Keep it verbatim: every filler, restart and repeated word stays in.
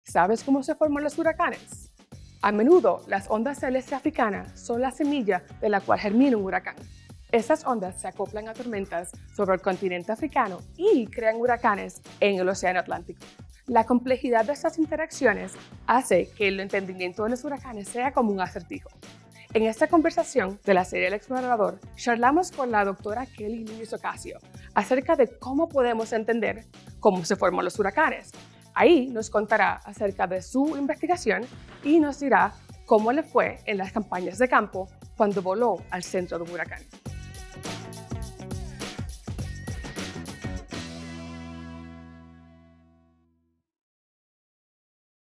¿Sabes cómo se forman los huracanes? A menudo, las ondas celestes africanas son la semilla de la cual germina un huracán. Estas ondas se acoplan a tormentas sobre el continente africano y crean huracanes en el Océano Atlántico. La complejidad de estas interacciones hace que el entendimiento de los huracanes sea como un acertijo. En esta conversación de la serie El Explorador, charlamos con la doctora Kelly Núñez Ocasio acerca de cómo podemos entender cómo se forman los huracanes. Ahí nos contará acerca de su investigación y nos dirá cómo le fue en las campañas de campo cuando voló al centro de un huracán.